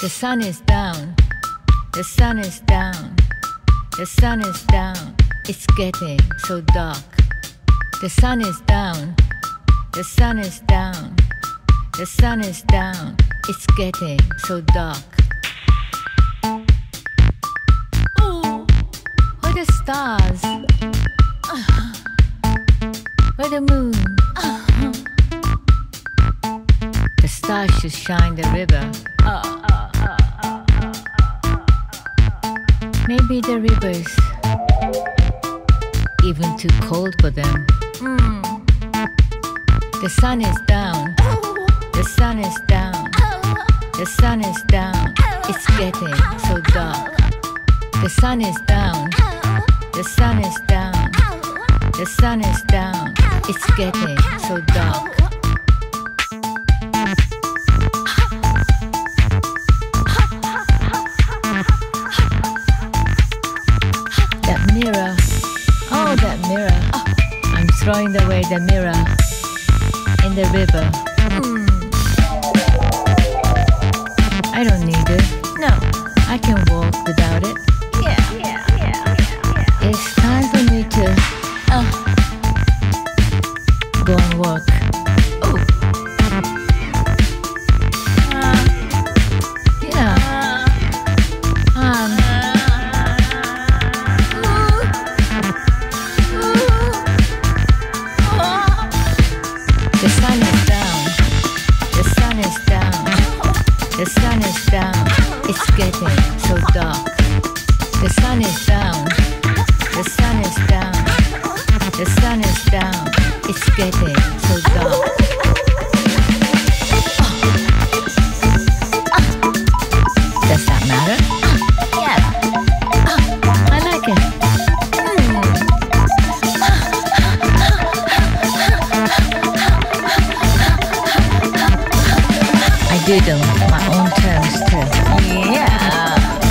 The sun is down, the sun is down, the sun is down, it's getting so dark. The sun is down, the sun is down, the sun is down, it's getting so dark. Ooh, where the stars? Where the moon? The stars should shine the river. Maybe the river's even too cold for them. The sun is down, the sun is down, the sun is down, it's getting so dark. The sun is down, the sun is down, the sun is down, it's getting so dark. That mirror, oh that mirror, I'm throwing away the mirror in the river. I don't need it. No, I can walk without it. It's time for me to go and walk. The sun is down, the sun is down, the sun is down, it's getting so dark. The sun is down, the sun is down, the sun is down, it's getting so dark. Does that matter? Yeah, I like it. I do them on my own terms too. Yeah.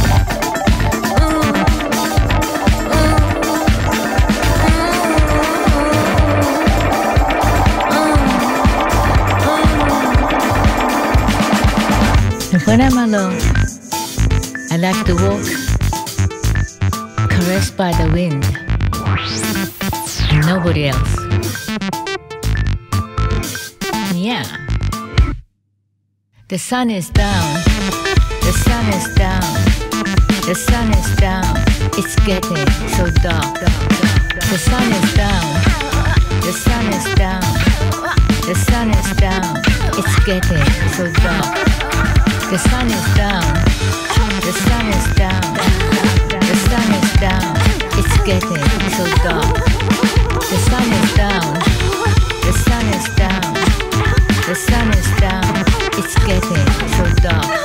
And when I'm alone, I like to walk, caressed by the wind, and nobody else. Yeah. The sun is down, the sun is down, the sun is down, it's getting so dark. The sun is down, the sun is down, the sun is down, it's getting so dark. The sun is down, the sun is down, the sun is down, it's getting so dark. The sun is down, the sun is down, the sun is down, it's getting so dark.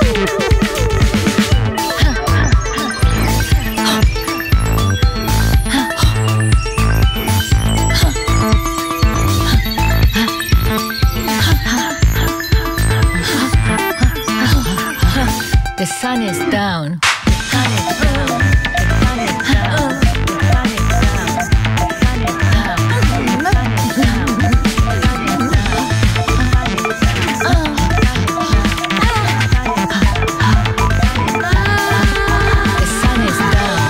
The sun is down. The sun is down. The sun is down. The sun is down. The sun is down. The sun is down. The sun is down.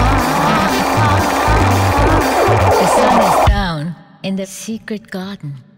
In the secret garden.